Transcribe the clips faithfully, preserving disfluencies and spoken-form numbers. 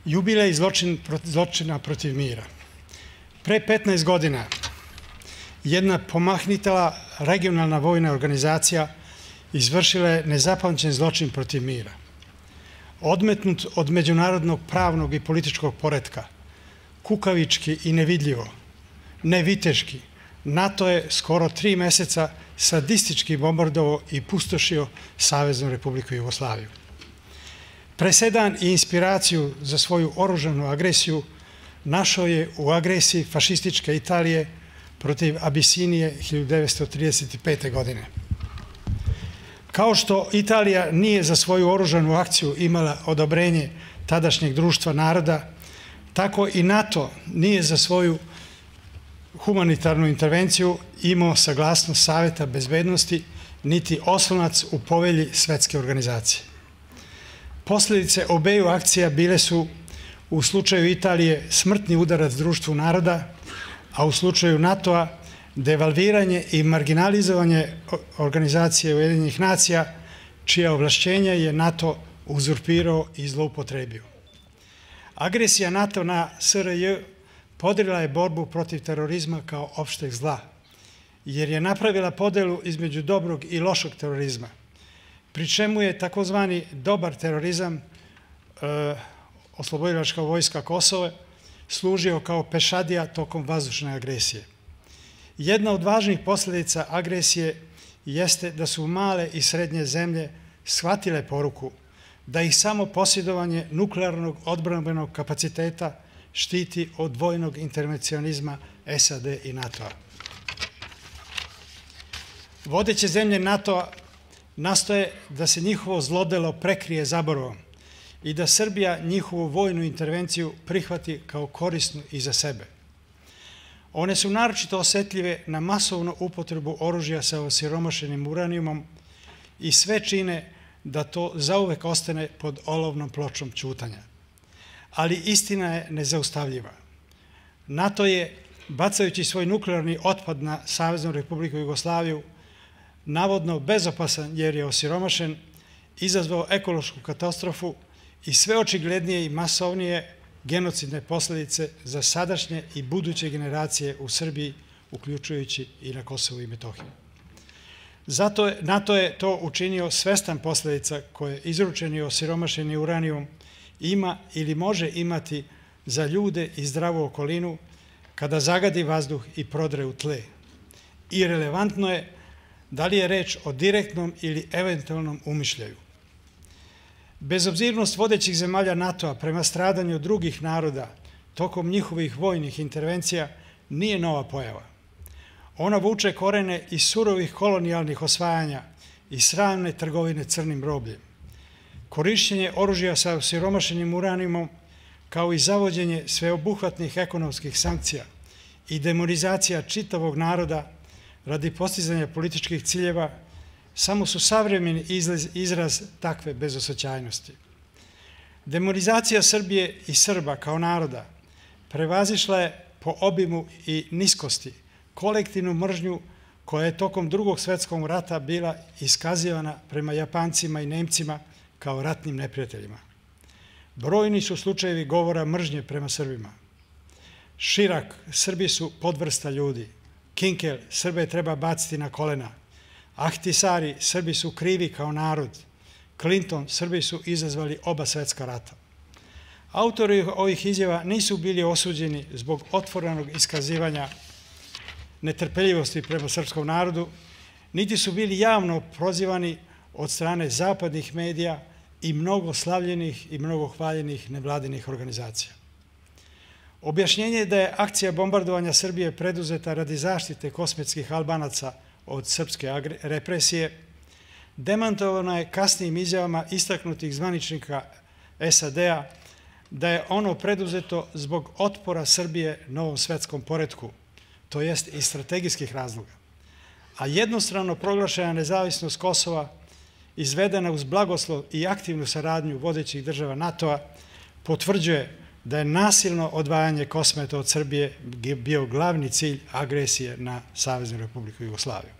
Jubilej zločina protiv mira. Pre petnaest godina jedna pomahnitala regionalna vojna organizacija izvršila je nezapamćen zločin protiv mira. Odmetnut od međunarodnog pravnog i političkog poretka, kukavički i nevidljivo, neviteški, NATO je skoro tri meseca sadistički bombardovao i pustošio Saveznu Republiku Jugoslaviju. Presedan i inspiraciju za svoju oružanu agresiju našao je u agresiji fašističke Italije protiv Abisinije hiljadu devetsto trideset pete. godine. Kao što Italija nije za svoju oružanu akciju imala odobrenje tadašnjeg društva naroda, tako i NATO nije za svoju humanitarnu intervenciju imao saglasnost Saveta bezbednosti niti oslonac u povelji Svetske organizacije. Posljedice obeju akcija bile su u slučaju Italije smrtni udarac društvu naroda, a u slučaju NATO-a devalviranje i marginalizovanje organizacije Ujedinjenih nacija, čija ovlašćenja je NATO uzurpirao i zloupotrebio. Agresija NATO na S R J podrila je borbu protiv terorizma kao opšteg zla, jer je napravila podelu između dobrog i lošeg terorizma, pri čemu je takozvani dobar terorizam, oslobodilačka vojska Kosova, služio kao pešadija tokom vazdušne agresije. Jedna od važnih posljedica agresije jeste da su male i srednje zemlje shvatile poruku da ih samo posjedovanje nuklearnog odbrambenog kapaciteta štiti od vojnog intervencionizma S A D i NATO-a. Vodeće zemlje NATO-a nastoje da se njihovo zlodelo prekrije zaboravom i da Srbija njihovu vojnu intervenciju prihvati kao korisnu i za sebe. One su naročito osetljive na masovnu upotrebu oružja sa osiromašenim uranijumom i sve čine da to zauvek ostane pod olovnom pločom ćutanja. Ali istina je nezaustavljiva. NATO je, bacajući svoj nuklearni otpad na Saveznu Republiku Jugoslaviju, navodno bezopasan jer je osiromašen, izazvao ekološku katastrofu i sve očiglednije i masovnije genocidne posljedice za sadašnje i buduće generacije u Srbiji, uključujući i na Kosovu i Metohiji. Zato je NATO je to učinio svestan posljedica koje izručeni osiromašeni uranijum ima ili može imati za ljude i zdravu okolinu kada zagadi vazduh i prodre u tle. I relevantno je da li je reč o direktnom ili eventualnom umišljaju. Bezobzirnost vodećih zemalja NATO-a prema stradanju drugih naroda tokom njihovih vojnih intervencija nije nova pojava. Ona vuče korene iz surovih kolonijalnih osvajanja i sramne trgovine crnim robljem. Korišćenje oružja sa osiromašenim uranijumom, kao i zavođenje sveobuhvatnih ekonomskih sankcija i demonizacija čitavog naroda radi postizanja političkih ciljeva, samo su savremeni izraz takve bezosećajnosti. Demonizacija Srbije i Srba kao naroda prevazišla je po obimu i niskosti kolektivnu mržnju koja je tokom Drugog svjetskog rata bila iskazivana prema Japancima i Nemcima kao ratnim neprijateljima. Brojni su slučajevi govora mržnje prema Srbima. Širak, Srbi su podvrsta ljudi. Kinkel, Srbe treba baciti na kolena. Ahtisari, Srbi su krivi kao narod. Clinton, Srbi su izazvali oba svjetska rata. Autori ovih izjava nisu bili osuđeni zbog otvorenog iskazivanja netrpeljivosti prema srpskom narodu, niti su bili javno prozivani od strane zapadnih medija i mnogo slavljenih i mnogo hvaljenih nevladinih organizacija. Objašnjenje je da je akcija bombardovanja Srbije preduzeta radi zaštite kosmetskih Albanaca od srpske represije demantovano je kasnijim izjavama istaknutih zvaničnika S A D-a da je ono preduzeto zbog otpora Srbije novom svetskom poretku, to jest iz strategijskih razloga. A jednostrano proglašena nezavisnost Kosova, izvedena uz blagoslov i aktivnu saradnju vodećih država NATO-a, potvrđuje da je nasilno odvajanje Kosmeta od Srbije bio glavni cilj agresije na Saveznu Republiku Jugoslaviju.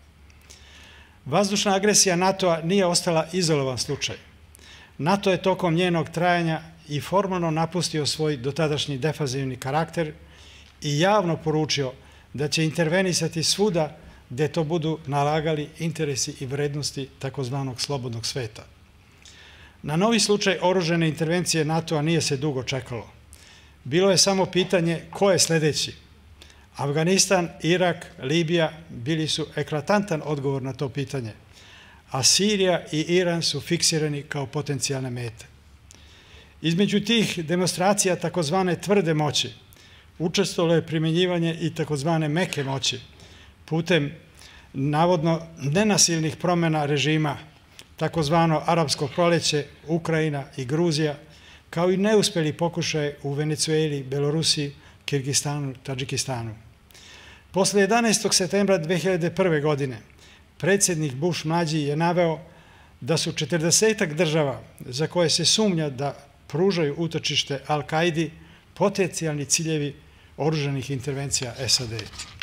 Vazdušna agresija NATO-a nije ostala izolovan slučaj. NATO je tokom njenog trajanja i formalno napustio svoj dotadašnji defazivni karakter i javno poručio da će intervenisati svuda gde to budu nalagali interesi i vrednosti takozvanog slobodnog sveta. Na novi slučaj oružane intervencije NATO-a nije se dugo čekalo. Bilo je samo pitanje ko je sledeći. Afganistan, Irak, Libija bili su eklatantan odgovor na to pitanje, a Sirija i Iran su fiksirani kao potencijalne mete. Između tih demonstracija takozvane tvrde moći učestvovalo je primjenjivanje i takozvane meke moći putem navodno nenasilnih promjena režima, takozvano arapsko proleće, Ukrajina i Gruzija, kao i neuspeli pokušaj u Venecueli, Belorusiji, Kirgistanu, Tadžikistanu. Posle jedanaestog septembra dve hiljade prve. godine predsjednik Bush mlađi je naveo da su četrdesetak država za koje se sumnja da pružaju utočište Al-Kaidi potencijalni ciljevi oružanih intervencija S A D.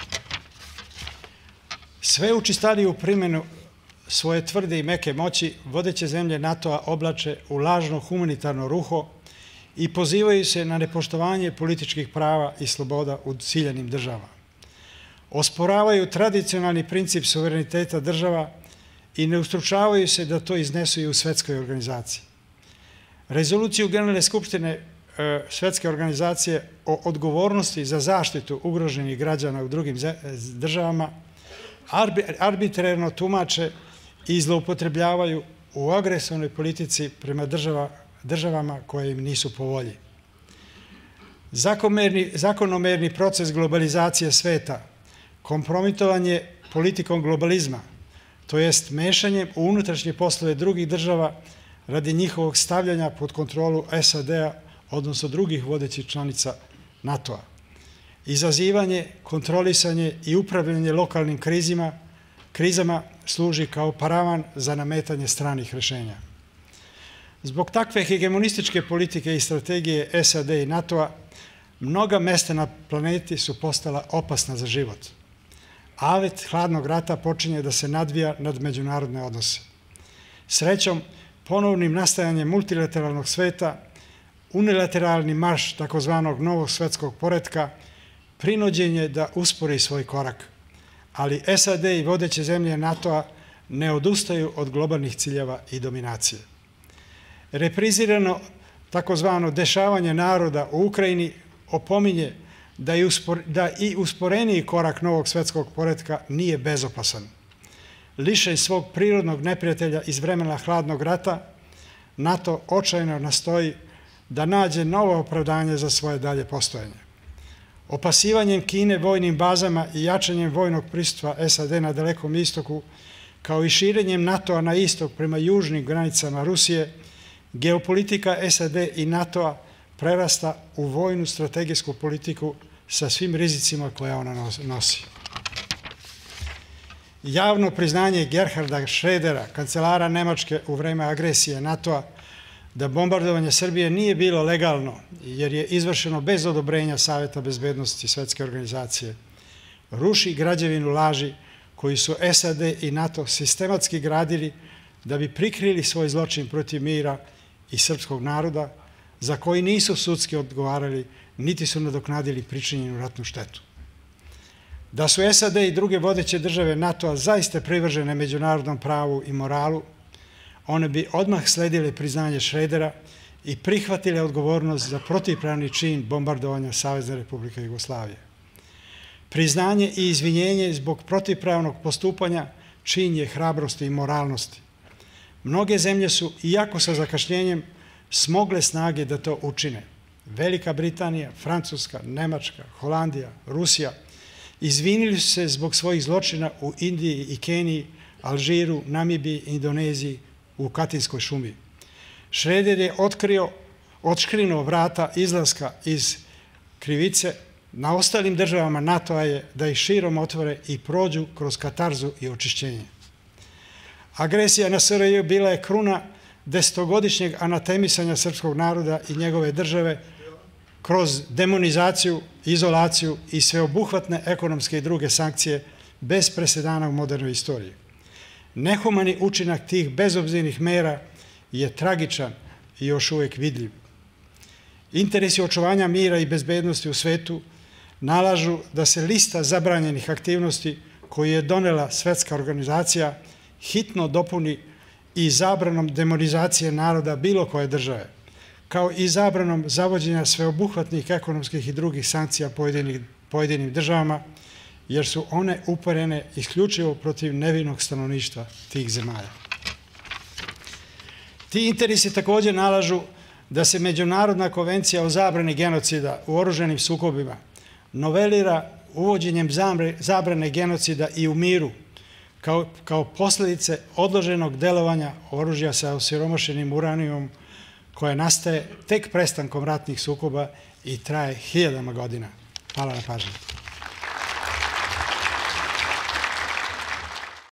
Sve učestaliju primjenu svoje tvrde i meke moći vodeće zemlje NATO-a oblače u lažno humanitarno ruho i pozivaju se na nepoštovanje političkih prava i sloboda u ciljanim državama. Osporavaju tradicionalni princip suvereniteta država i ne ustručavaju se da to iznesu i u svetskoj organizaciji. Rezoluciju Generalne skupštine Svetske organizacije o odgovornosti za zaštitu ugroženih građana u drugim državama arbitrarno tumače i zloupotrebljavaju u agresivnoj politici prema državama koje im nisu po volji. Zakonomerni proces globalizacije sveta kompromitovan je politikom globalizma, to jest mešanjem u unutrašnje poslove drugih država radi njihovog stavljanja pod kontrolu S A D-a, odnosno drugih vodećih članica NATO-a. Izazivanje, kontrolisanje i upravljanje lokalnim krizima, krizama služi kao paravan za nametanje stranih rešenja. Zbog takve hegemonističke politike i strategije S A D i NATO-a, mnoga mesta na planeti su postala opasna za život. Avet hladnog rata počinje da se nadvija nad međunarodne odnose. Srećom, ponovnim nastajanjem multilateralnog sveta, unilateralni marš takozvanog novog svetskog poretka prinuđen je da uspori svoj korak, ali S A D i vodeće zemlje NATO-a ne odustaju od globalnih ciljeva i dominacije. Reprizirano takozvano dešavanje naroda u Ukrajini opominje da i usporeniji korak novog svetskog poretka nije bezopasan. Lišen svog prirodnog neprijatelja iz vremena hladnog rata, NATO očajno nastoji da nađe novo opravdanje za svoje dalje postojanje. Opasivanjem Kine vojnim bazama i jačanjem vojnog prisustva S A D na Dalekom istoku, kao i širenjem NATO-a na istok prema južnim granicama Rusije, geopolitika S A D i NATO-a prerasta u vojnu strategijsku politiku sa svim rizicima koje ona nosi. Javno priznanje Gerharda Schrödera, kancelara Nemačke u vreme agresije NATO-a, da bombardovanje Srbije nije bilo legalno jer je izvršeno bez odobrenja Saveta bezbednosti Svetske organizacije, ruši građevinu laži koji su S A D i NATO sistematski gradili da bi prikrili svoj zločin protiv mira i srpskog naroda, za koji nisu sudski odgovarali, niti su nadoknadili pričinjenu ratnu štetu. Da su S A D i druge vodeće države NATO-a zaista privržene međunarodnom pravu i moralu, one bi odmah sledile priznanje Schrödera i prihvatile odgovornost za protivpravni čin bombardovanja Savezne Republike Jugoslavije. Priznanje i izvinjenje zbog protivpravnog postupanja čin je hrabrosti i moralnosti. Mnoge zemlje su, iako sa zakašnjenjem, smogle snage da to učine. Velika Britanija, Francuska, Nemačka, Holandija, Rusija izvinili su se zbog svojih zločina u Indiji i Keniji, Alžiru, Namibiji, Indoneziji, u Katinskoj šumi. Schröder je otkrio, otškrinuo vrata izlaska iz krivice. Na ostalim državama NATO-a je da ih širom otvore i prođu kroz katarzu i očišćenje. Agresija na S R J bila je kruna desetogodišnjeg anatemisanja srpskog naroda i njegove države kroz demonizaciju, izolaciju i sveobuhvatne ekonomske i druge sankcije bez presedana u modernoj istoriji. Nehumani učinak tih bezobzirnih mera je tragičan i još uvijek vidljiv. Interesi očuvanja mira i bezbednosti u svetu nalažu da se lista zabranjenih aktivnosti koju je donela Svetska organizacija hitno dopuni i zabranom demonizacije naroda bilo koje države, kao i zabranom zavođenja sveobuhvatnih ekonomskih i drugih sankcija pojedinim državama, jer su one uperene isključivo protiv nevinog stanovništva tih zemalja. Ti interesi također nalažu da se Međunarodna konvencija o zabrani genocida u oružanim sukobima novelira uvođenjem zabrane genocida i u miru kao, kao posljedice odloženog delovanja oružja sa osiromašenim uranijumom koje nastaje tek prestankom ratnih sukoba i traje hiljadama godina. Hvala na pažnji.